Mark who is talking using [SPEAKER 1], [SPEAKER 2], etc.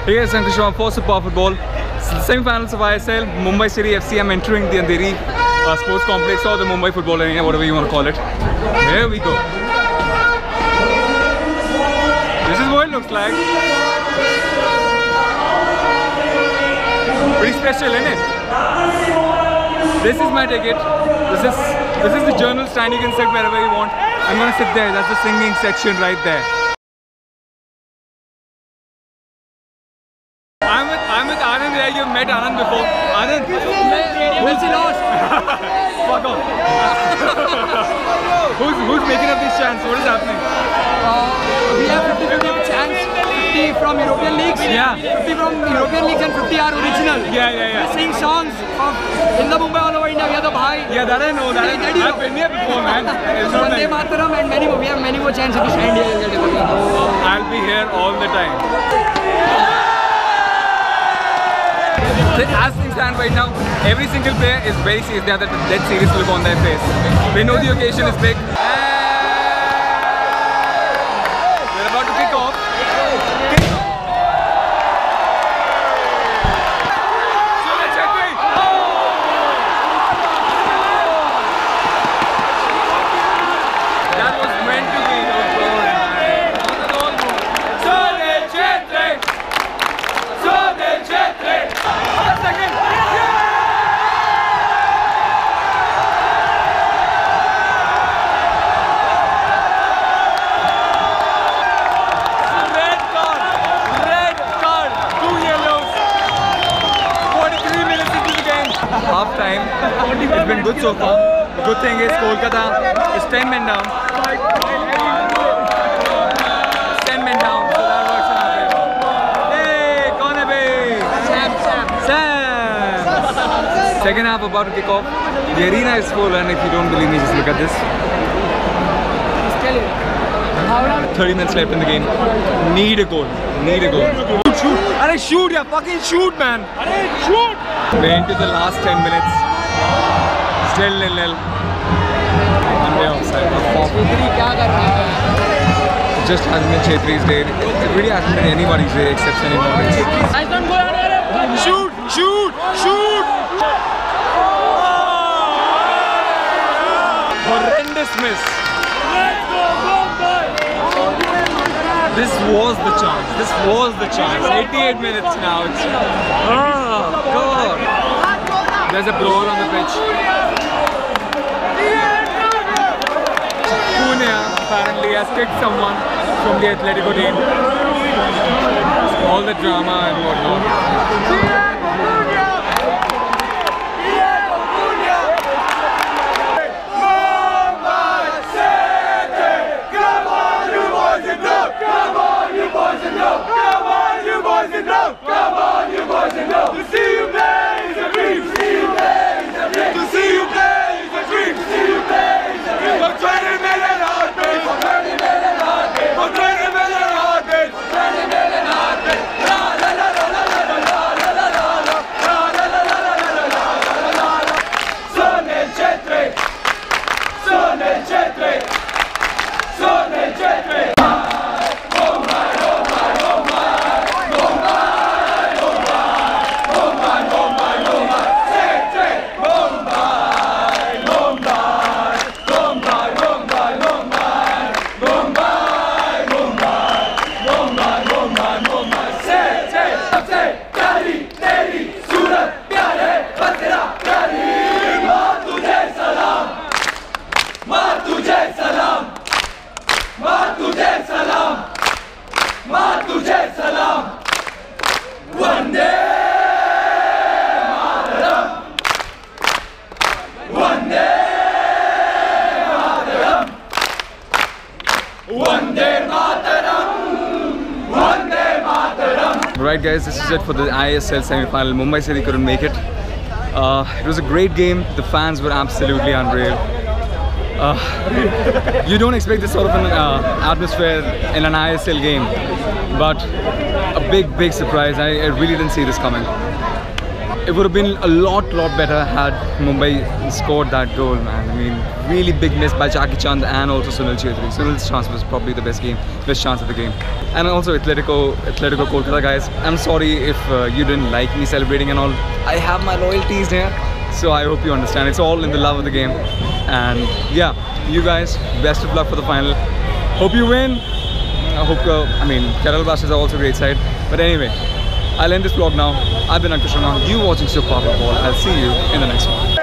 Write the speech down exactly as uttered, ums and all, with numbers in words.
[SPEAKER 1] Hey guys, I'm Krishna for Super Football. Semi-finals of I S L, Mumbai City F C. I'm entering the Andheri uh, Sports Complex or the Mumbai Football Arena, whatever you want to call it. Here we go. This is what it looks like. Pretty special, isn't it? This is my ticket. This is this is the journal stand. You can sit wherever you want. I'm gonna sit there. That's the singing section right there. I'm with I'm with Anand here. You've met Anand before. Anand. Who's lost? Fuck off. who's who's making up these chants? What is happening?
[SPEAKER 2] Uh, we have fifty fifty chants. fifty from European leagues.
[SPEAKER 1] Yeah.
[SPEAKER 2] fifty from European leagues and fifty are original.
[SPEAKER 1] Yeah, yeah, yeah.
[SPEAKER 2] We sing songs from in the Mumbai all over India. We are the Bhai.
[SPEAKER 1] Yeah, that I know. That I know. I've been here before, man. It's not
[SPEAKER 2] Vande
[SPEAKER 1] like...
[SPEAKER 2] Mataram and many more. We have many more chants if we stand here.
[SPEAKER 1] I'll be here all the time. As things stand right now, every single player is very serious. They have that dead serious look on their face. They know the occasion is big. They're about to kick off. That was meant to be. Half time. It's been good so far. The good thing is Kolkata is ten men down. It's ten men down, so that works in our favor. Hey, kaun hai bhai?
[SPEAKER 2] Sam, Sam.
[SPEAKER 1] Sam. Second half about to kick off. The arena is full, and if you don't believe me, just look at this. thirty minutes left in the game. Need a goal. Need a goal. Shoot, shoot. Arey, shoot, yeah. Fucking shoot, man. Arey, shoot. We're into the last ten minutes. Still nil nil. And they're offside. It just hasn't been Chetri's day. It really hasn't been anybody's day except Sunny Mornings. Shoot! Shoot! Shoot! Horrendous miss. This was the chance. This was the chance. eighty-eight minutes now. It's, oh God. There's a blower on the pitch. Pune apparently has kicked someone from the Atletico team. All the drama and whatnot. Right guys, this is it for the I S L semi-final. Mumbai City couldn't make it. Uh, it was a great game. The fans were absolutely unreal. Uh, you don't expect this sort of an uh, atmosphere in an I S L game, but a big, big surprise. I, I really didn't see this coming. it would have been a lot, lot better had Mumbai scored that goal, man. I mean, really big miss by Jackie Chand and also Sunil Chhetri. Sunil's chance was probably the best game, best chance of the game. And also Atletico, Atletico Kolkata guys. I'm sorry if uh, you didn't like me celebrating and all. I have my loyalties here, so I hope you understand. It's all in the love of the game. And yeah, you guys, best of luck for the final. Hope you win. I hope, uh, I mean, Kerala Blasters are also a great side. But anyway, I'll end this vlog now. I've been Ankush Sharma. You watching Super Power Ball. I'll see you in the next one.